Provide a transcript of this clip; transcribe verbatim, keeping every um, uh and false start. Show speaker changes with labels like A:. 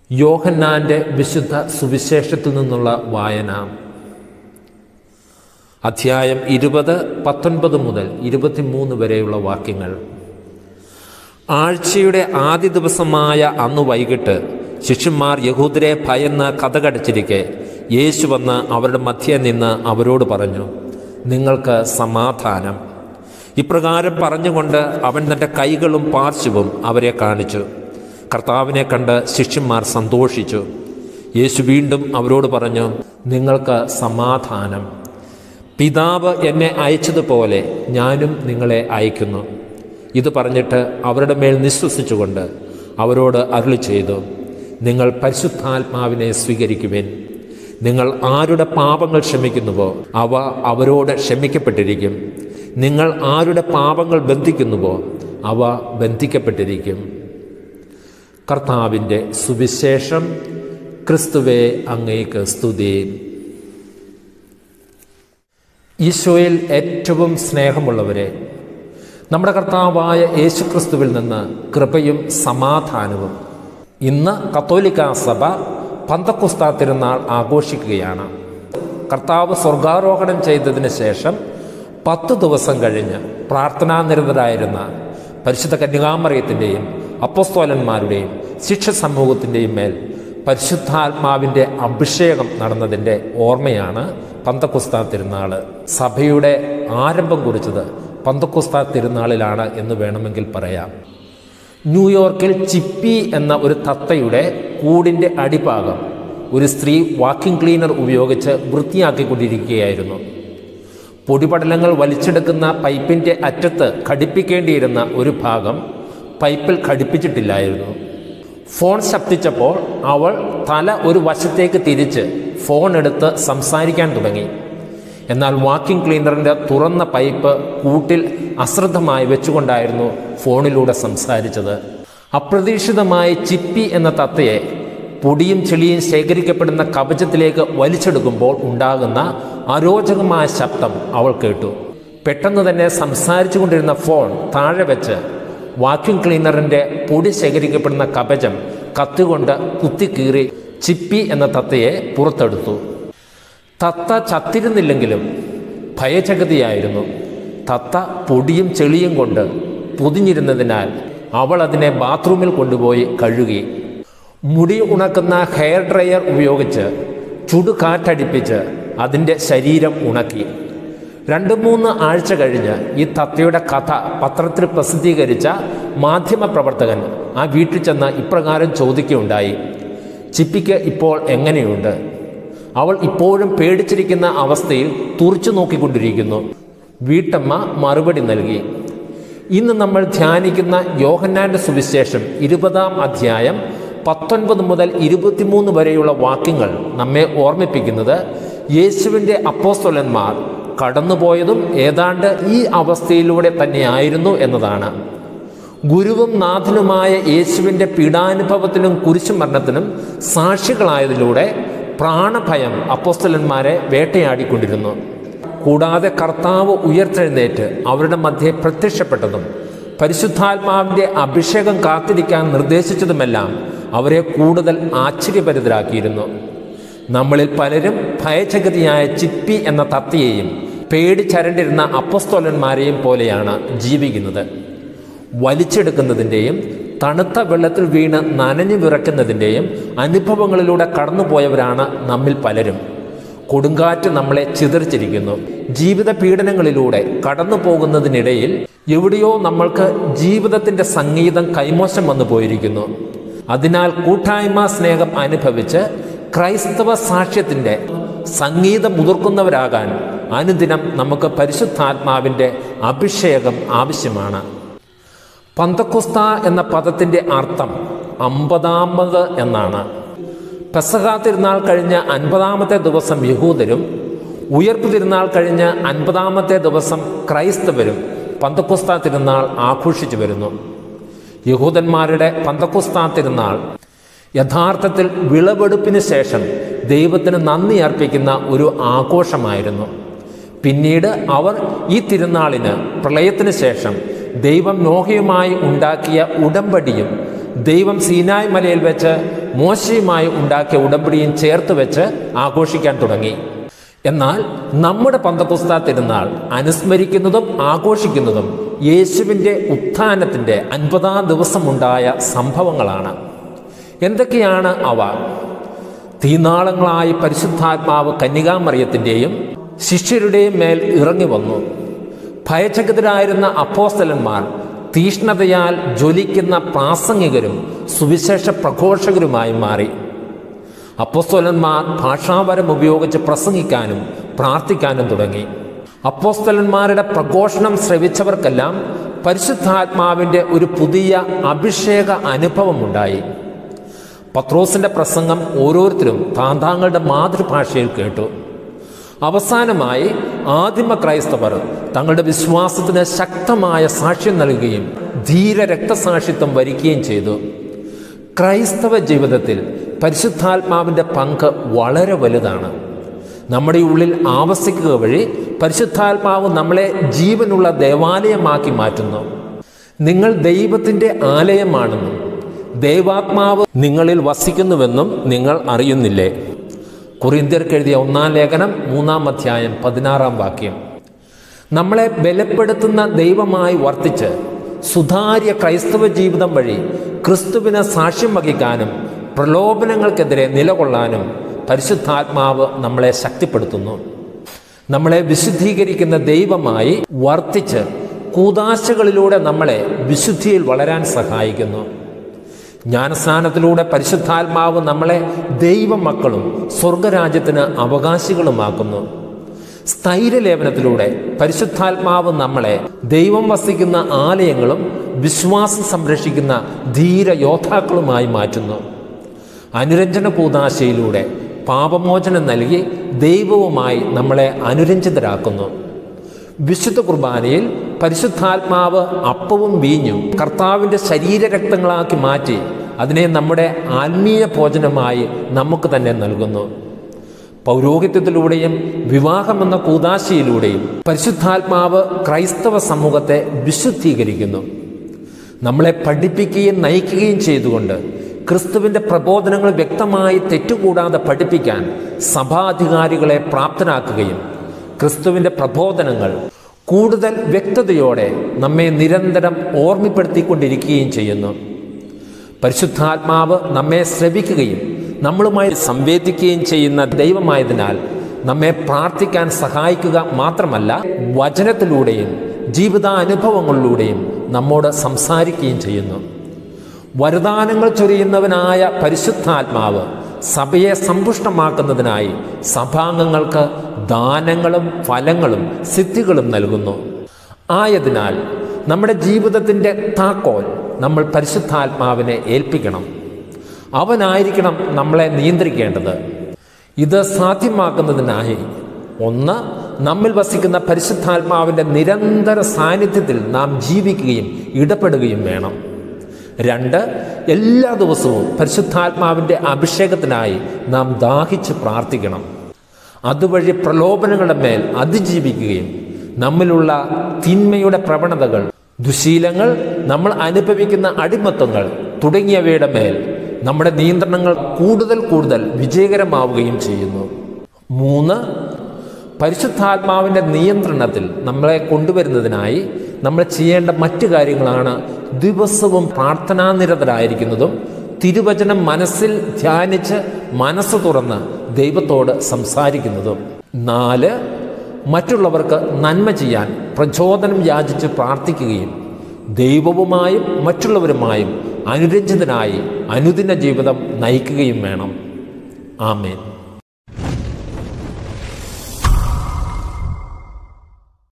A: യോഹന്നാന്റെ വിശുദ്ധ സുവിശേഷത്തിൽ നിന്നുള്ള വായന. അധ്യായം ഇരുപത് പത്തൊൻപത് മുതൽ ഇരുപത്തിമൂന്ന് വരെയുള്ള വാക്യങ്ങൾ. ആഴ്ചയുടെ ആദ്യ ദിവസമായ അന്ന് വൈകിട്ട് ശിഷ്യന്മാർ യഹൂദരെ ഭയന്ന് കതകടച്ചിരിക്കെ യേശു വന്ന് അവരുടെ മധ്യേ നിന്ന് അവരോട് പറഞ്ഞു, നിങ്ങൾക്ക് സമാധാനം. ഇപ്രകാരം പറഞ്ഞുകൊണ്ട് അവൻ തൻ്റെ കൈകളും പാർശ്വവും അവരെ കാണിച്ചു. കർത്താവിനെ കണ്ട് ശിഷ്യന്മാർ സന്തോഷിച്ചു. യേശു വീണ്ടും അവരോട് പറഞ്ഞു, നിങ്ങൾക്ക് സമാധാനം. പിതാവ് എന്നെ അയച്ചതുപോലെ ഞാനും നിങ്ങളെ അയക്കുന്നു. ഇത് പറഞ്ഞിട്ട് അവരുടെ മേൽ നിശ്വസിച്ചുകൊണ്ട് അവരോട് അരുളി ചെയ്തു, നിങ്ങൾ പരിശുദ്ധാത്മാവിനെ സ്വീകരിക്കുവിൻ. നിങ്ങൾ ആരുടെ പാപങ്ങൾ ക്ഷമിക്കുന്നുവോ അവ അവരോട് ക്ഷമിക്കപ്പെട്ടിരിക്കും. നിങ്ങൾ ആരുടെ പാപങ്ങൾ ബന്ധിക്കുന്നുവോ അവ ബന്ധിക്കപ്പെട്ടിരിക്കും. കർത്താവിൻ്റെ സുവിശേഷം. ക്രിസ്തുവേ, അങ്ങേക്ക് സ്തുതി. ഈശോയിൽ ഏറ്റവും സ്നേഹമുള്ളവരെ, നമ്മുടെ കർത്താവായ യേശു ക്രിസ്തുവിൽ നിന്ന് കൃപയും സമാധാനവും. ഇന്ന് കത്തോലിക്കാ സഭ പെന്തക്കോസ്ത് തിരുനാൾ ആഘോഷിക്കുകയാണ്. കർത്താവ് സ്വർഗാരോഹണം ചെയ്തതിന് ശേഷം പത്ത് ദിവസം കഴിഞ്ഞ് പ്രാർത്ഥനാനിരതരായിരുന്ന പരിശുദ്ധ കന്യകാമറിയത്തിൻ്റെയും അപ്പോസ്തലന്മാരുടെയും ശിഷ്യ സമൂഹത്തിൻ്റെയും മേൽ പരിശുദ്ധാത്മാവിൻ്റെ അഭിഷേകം നടന്നതിൻ്റെ ഓർമ്മയാണ് പെന്തക്കോസ്ത് തിരുനാൾ. സഭയുടെ ആരംഭം കുറിച്ചത് പെന്തക്കോസ്ത് തിരുനാളിലാണ് എന്ന് വേണമെങ്കിൽ പറയാം. ന്യൂയോർക്കിൽ ചിപ്പി എന്ന ഒരു തത്തയുടെ കൂടിൻ്റെ അടിഭാഗം ഒരു സ്ത്രീ വാക്യൂം ക്ലീനർ ഉപയോഗിച്ച് വൃത്തിയാക്കിക്കൊണ്ടിരിക്കുകയായിരുന്നു. പൊടിപടലങ്ങൾ വലിച്ചെടുക്കുന്ന പൈപ്പിൻ്റെ അറ്റത്ത് ഘടിപ്പിക്കേണ്ടിയിരുന്ന ഒരു ഭാഗം പൈപ്പിൽ ഘടിപ്പിച്ചിട്ടില്ലായിരുന്നു. ഫോൺ ശബ്ദിച്ചപ്പോൾ അവൾ തല ഒരു വശത്തേക്ക് തിരിച്ച് ഫോൺ എടുത്ത് സംസാരിക്കാൻ തുടങ്ങി. എന്നാൽ വാക്യൂം ക്ലീനറിൻ്റെ തുറന്ന പൈപ്പ് കൂട്ടിൽ അശ്രദ്ധമായി വെച്ചുകൊണ്ടായിരുന്നു ഫോണിലൂടെ സംസാരിച്ചത്. അപ്രതീക്ഷിതമായി ചിപ്പി എന്ന തത്തയെ പൊടിയും ചെളിയും ശേഖരിക്കപ്പെടുന്ന കവചത്തിലേക്ക് വലിച്ചെടുക്കുമ്പോൾ ഉണ്ടാകുന്ന അരോചകമായ ശബ്ദം അവൾ കേട്ടു. പെട്ടെന്ന് തന്നെ സംസാരിച്ചു കൊണ്ടിരുന്ന ഫോൺ താഴെ വെച്ച് വാക്യൂം ക്ലീനറിൻ്റെ പൊടി ശേഖരിക്കപ്പെടുന്ന കവചം കത്തികൊണ്ട് കുത്തിക്കീറി ചിപ്പി എന്ന തത്തയെ പുറത്തെടുത്തു. തത്ത ചത്തിരുന്നില്ലെങ്കിലും ഭയചകിതയായിരുന്നു. തത്ത പൊടിയും ചെളിയും കൊണ്ട് പൊതിഞ്ഞിരുന്നതിനാൽ അവൾ അതിനെ ബാത്റൂമിൽ കൊണ്ടുപോയി കഴുകി. മുടി ഉണക്കുന്ന ഹെയർ ഡ്രയർ ഉപയോഗിച്ച് ചുടുകാറ്റടിപ്പിച്ച് അതിൻ്റെ ശരീരം ഉണക്കി. രണ്ട് മൂന്ന് ആഴ്ച കഴിഞ്ഞ് ഈ തത്തയുടെ കഥ പത്രത്തിൽ പ്രസിദ്ധീകരിച്ച മാധ്യമപ്രവർത്തകൻ ആ വീട്ടിൽ ചെന്ന് ഇപ്രകാരം ചോദിക്കുകയുണ്ടായി, ചിപ്പിക്ക് ഇപ്പോൾ എങ്ങനെയുണ്ട്? അവൾ ഇപ്പോഴും പേടിച്ചിരിക്കുന്ന അവസ്ഥയിൽ തുറിച്ചു നോക്കിക്കൊണ്ടിരിക്കുന്നു. വീട്ടമ്മ മറുപടി നൽകി. ഇന്ന് നമ്മൾ ധ്യാനിക്കുന്ന യോഹന്നാന്റെ സുവിശേഷം ഇരുപതാം അധ്യായം പത്തൊൻപത് മുതൽ ഇരുപത്തിമൂന്ന് വരെയുള്ള വാക്യങ്ങൾ നമ്മെ ഓർമ്മിപ്പിക്കുന്നത് യേശുവിൻ്റെ അപ്പോസ്തലന്മാർ കടന്നുപോയതും ഏതാണ്ട് ഈ അവസ്ഥയിലൂടെ തന്നെയായിരുന്നു എന്നതാണ്. ഗുരുവും നാഥനുമായ യേശുവിൻ്റെ പീഡാനുഭവത്തിനും കുരിശുമരണത്തിനും സാക്ഷികളായതിലൂടെ പ്രാണഭയം അപ്പോസ്തലന്മാരെ വേട്ടയാടിക്കൊണ്ടിരുന്നു. കൂടാതെ കർത്താവ് ഉയർത്തെഴുന്നേറ്റ് അവരുടെ മധ്യേ പ്രത്യക്ഷപ്പെട്ടതും പരിശുദ്ധാത്മാവിൻ്റെ അഭിഷേകം കാത്തിരിക്കാൻ നിർദ്ദേശിച്ചതുമെല്ലാം അവരെ കൂടുതൽ ആശ്ചര്യഭരിതരാക്കിയിരുന്നു. നമ്മളിൽ പലരും ഭയചകിതയായ ചിപ്പി എന്ന തത്തയെയും പേടിച്ചരണ്ടിരുന്ന അപ്പോസ്തലന്മാരെയും പോലെയാണ് ജീവിക്കുന്നത്. വലിച്ചെടുക്കുന്നതിൻ്റെയും തണുത്ത വെള്ളത്തിൽ വീണ് നനഞ്ഞു വിറയ്ക്കുന്നതിൻ്റെയും അനുഭവങ്ങളിലൂടെ കടന്നുപോയവരാണ് നമ്മിൽ പലരും. കൊടുങ്കാറ്റ് നമ്മളെ ചിതറിച്ചിരിക്കുന്നു. ജീവിത പീഡനങ്ങളിലൂടെ കടന്നു പോകുന്നതിനിടയിൽ എവിടെയോ നമ്മൾക്ക് ജീവിതത്തിൻ്റെ സംഗീതം കൈമോശം വന്നു പോയിരിക്കുന്നു. അതിനാൽ കൂട്ടായ്മ സ്നേഹം അനുഭവിച്ച് ക്രൈസ്തവ സാക്ഷ്യത്തിൻ്റെ സംഗീതം മുതിർക്കുന്നവരാകാൻ അനുദിനം നമുക്ക് പരിശുദ്ധാത്മാവിൻ്റെ അഭിഷേകം ആവശ്യമാണ്. പെന്തക്കോസ്ത് എന്ന പദത്തിൻ്റെ അർത്ഥം അമ്പതാമത് എന്നാണ്. പെസഹ തിരുനാൾ കഴിഞ്ഞ് അൻപതാമത്തെ ദിവസം യഹൂദരും ഉയർപ്പ് തിരുനാൾ കഴിഞ്ഞ് അൻപതാമത്തെ ദിവസം ക്രൈസ്തവരും പെന്തക്കോസ്ത് തിരുനാൾ ആഘോഷിച്ചു വരുന്നു. യഹൂദന്മാരുടെ പെന്തക്കോസ്ത് തിരുനാൾ യഥാർത്ഥത്തിൽ വിളവെടുപ്പിന് ശേഷം ദൈവത്തിന് നന്ദി അർപ്പിക്കുന്ന ഒരു ആഘോഷമായിരുന്നു. പിന്നീട് അവർ ഈ തിരുനാളിന് പ്രളയത്തിന് ശേഷം ദൈവം നോഹയുമായി ഉണ്ടാക്കിയ ഉടമ്പടിയും ദൈവം സീനായ് മലയിൽ വെച്ച് മോശയുമായി ഉണ്ടാക്കിയ ഉടമ്പടിയും ചേർത്ത് വെച്ച് ആഘോഷിക്കാൻ തുടങ്ങി. എന്നാൽ നമ്മുടെ പന്തക്കോസ്താ തിരുനാൾ അനുസ്മരിക്കുന്നതും ആഘോഷിക്കുന്നതും യേശുവിൻ്റെ ഉത്ഥാനത്തിൻ്റെ അൻപതാം ദിവസമുണ്ടായ സംഭവങ്ങളാണ്. എന്തൊക്കെയാണ് അവ? തീനാളങ്ങളായി പരിശുദ്ധാത്മാവ് കന്യകാമറിയത്തിൻ്റെയും ശിഷ്യരുടെയും മേൽ ഇറങ്ങി വന്നു. ഭയചകിതരായിരുന്ന അപ്പോസ്തലന്മാർ തീഷ്ണതയാൽ ജ്വലിക്കുന്ന പ്രാസംഗികരും സുവിശേഷ പ്രഘോഷകരുമായി മാറി. അപ്പോസ്തലന്മാർ ഭാഷാപരം ഉപയോഗിച്ച് പ്രസംഗിക്കാനും പ്രാർത്ഥിക്കാനും തുടങ്ങി. അപ്പോസ്തലന്മാരുടെ പ്രഘോഷണം ശ്രവിച്ചവർക്കെല്ലാം പരിശുദ്ധാത്മാവിൻ്റെ ഒരു പുതിയ അഭിഷേക അനുഭവമുണ്ടായി. പത്രോസിൻ്റെ പ്രസംഗം ഓരോരുത്തരും താന്താങ്ങളുടെ മാതൃഭാഷയിൽ കേട്ടു. അവസാനമായി ആദിമ ക്രൈസ്തവർ തങ്ങളുടെ വിശ്വാസത്തിന് ശക്തമായ സാക്ഷ്യം നൽകുകയും ധീര രക്തസാക്ഷിത്വം വരിക്കുകയും ചെയ്തു. ക്രൈസ്തവ ജീവിതത്തിൽ പരിശുദ്ധാത്മാവിൻ്റെ പങ്ക് വളരെ വലുതാണ്. നമ്മുടെ ഉള്ളിൽ ആവസിക്കുക വഴി പരിശുദ്ധാത്മാവ് നമ്മളെ ജീവനുള്ള ദേവാലയമാക്കി മാറ്റുന്നു. നിങ്ങൾ ദൈവത്തിൻ്റെ ആലയമാണെന്നും ദൈവാത്മാവ് നിങ്ങളിൽ വസിക്കുന്നുവെന്നും നിങ്ങൾ അറിയുന്നില്ലേ? കൊരിന്ത്യർക്ക് എഴുതിയ ഒന്നാം ലേഖനം മൂന്നാം അധ്യായം പതിനാറാം വാക്യം. നമ്മളെ ബലപ്പെടുത്തുന്ന ദൈവമായി വർത്തിച്ച് സുതാര്യ ക്രൈസ്തവ ജീവിതം വഴി ക്രിസ്തുവിന് സാക്ഷ്യം വഹിക്കാനും പ്രലോഭനങ്ങൾക്കെതിരെ നിലകൊള്ളാനും പരിശുദ്ധാത്മാവ് നമ്മളെ ശക്തിപ്പെടുത്തുന്നു. നമ്മളെ വിശുദ്ധീകരിക്കുന്ന ദൈവമായി വർത്തിച്ച് കൂദാശകളിലൂടെ നമ്മളെ വിശുദ്ധിയിൽ വളരാൻ സഹായിക്കുന്നു. ജ്ഞാനസ്നാനത്തിലൂടെ പരിശുദ്ധാത്മാവ് നമ്മളെ ദൈവമക്കളും സ്വർഗരാജ്യത്തിന് അവകാശികളുമാക്കുന്നു. സ്ഥൈര്യലേപനത്തിലൂടെ പരിശുദ്ധാത്മാവ് നമ്മളെ ദൈവം വസിക്കുന്ന ആലയങ്ങളും വിശ്വാസം സംരക്ഷിക്കുന്ന ധീര യോദ്ധാക്കളുമായി മാറ്റുന്നു. അനുരഞ്ജന കൂദാശയിലൂടെ പാപമോചനം നൽകി ദൈവവുമായി നമ്മളെ അനുരഞ്ജിതരാക്കുന്നു. വിശുദ്ധ കുർബാനയിൽ പരിശുദ്ധാത്മാവ് അപ്പവും വീഞ്ഞും കർത്താവിൻ്റെ ശരീരരക്തങ്ങളാക്കി മാറ്റി അതിനെ നമ്മുടെ ആത്മീയ ഭോജനമായി നമുക്ക് തന്നെ നൽകുന്നു. പൗരോഹിത്യത്തിലൂടെയും വിവാഹമെന്ന കൂദാശയിലൂടെയും പരിശുദ്ധാത്മാവ് ക്രൈസ്തവ സമൂഹത്തെ വിശുദ്ധീകരിക്കുന്നു. നമ്മളെ പഠിപ്പിക്കുകയും നയിക്കുകയും ചെയ്തുകൊണ്ട് ക്രിസ്തുവിൻ്റെ പ്രബോധനങ്ങൾ വ്യക്തമായി തെറ്റുകൂടാതെ പഠിപ്പിക്കാൻ സഭാധികാരികളെ പ്രാപ്തരാക്കുകയും ക്രിസ്തുവിൻ്റെ പ്രബോധനങ്ങൾ കൂടുതൽ വ്യക്തതയോടെ നമ്മെ നിരന്തരം ഓർമ്മപ്പെടുത്തിക്കൊണ്ടിരിക്കുകയും ചെയ്യുന്നു. പരിശുദ്ധാത്മാവ് നമ്മെ ശ്രവിക്കുകയും നമ്മളുമായി സംവേദിക്കുകയും ചെയ്യുന്ന ദൈവമായതിനാൽ നമ്മെ പ്രാർത്ഥിക്കാൻ സഹായിക്കുക മാത്രമല്ല, വചനത്തിലൂടെയും ജീവിതാനുഭവങ്ങളിലൂടെയും നമ്മോട് സംസാരിക്കുകയും ചെയ്യുന്നു. വരദാനങ്ങൾ ചൊരിയുന്നവനായ പരിശുദ്ധാത്മാവ് സഭയെ സമ്പുഷ്ടമാക്കുന്നതിനായി സഭാംഗങ്ങൾക്ക് ദാനങ്ങളും ഫലങ്ങളും സിദ്ധികളും നൽകുന്നു. ആയതിനാൽ നമ്മുടെ ജീവിതത്തിൻ്റെ താക്കോൽ നമ്മൾ പരിശുദ്ധാത്മാവിനെ ഏൽപ്പിക്കണം. അവനായിരിക്കണം നമ്മളെ നിയന്ത്രിക്കേണ്ടത്. ഇത് സാധ്യമാക്കുന്നതിനായി ഒന്ന്, നമ്മിൽ വസിക്കുന്ന പരിശുദ്ധാത്മാവിൻ്റെ നിരന്തര സാന്നിധ്യത്തിൽ നാം ജീവിക്കുകയും ഇടപെടുകയും വേണം. രണ്ട്, എല്ലാ ദിവസവും പരിശുദ്ധാത്മാവിൻ്റെ അഭിഷേകത്തിനായി നാം ദാഹിച്ച് പ്രാർത്ഥിക്കണം. അതുവഴി പ്രലോഭനങ്ങളുടെ മേൽ അതിജീവിക്കുകയും നമ്മിലുള്ള തിന്മയുടെ പ്രവണതകൾ, ദുശീലങ്ങൾ, നമ്മൾ അനുഭവിക്കുന്ന അടിമത്തങ്ങൾ തുടങ്ങിയവയുടെ മേൽ നമ്മുടെ നിയന്ത്രണങ്ങൾ കൂടുതൽ കൂടുതൽ വിജയകരമാവുകയും ചെയ്യുന്നു. മൂന്ന്, പരിശുദ്ധാത്മാവിൻ്റെ നിയന്ത്രണത്തിൽ നമ്മളെ കൊണ്ടുവരുന്നതിനായി നമ്മൾ ചെയ്യേണ്ട മറ്റു കാര്യങ്ങളാണ് ദിവസവും പ്രാർത്ഥനാനിരതരായിരിക്കുന്നതും തിരുവചനം മനസ്സിൽ ധ്യാനിച്ച് മനസ്സ് തുറന്ന് ദൈവത്തോട് സംസാരിക്കുന്നതും. നാല്, മറ്റുള്ളവർക്ക് നന്മ ചെയ്യാൻ പ്രചോദനം യാചിച്ച് പ്രാർത്ഥിക്കുകയും ദൈവവുമായും മറ്റുള്ളവരുമായും അനുരഞ്ജിതനായി അനുദിന ജീവിതം നയിക്കുകയും വേണം. ആമേൻ.